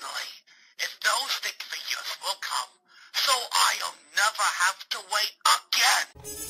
finally, if those stick figures will come, so I'll never have to wait again.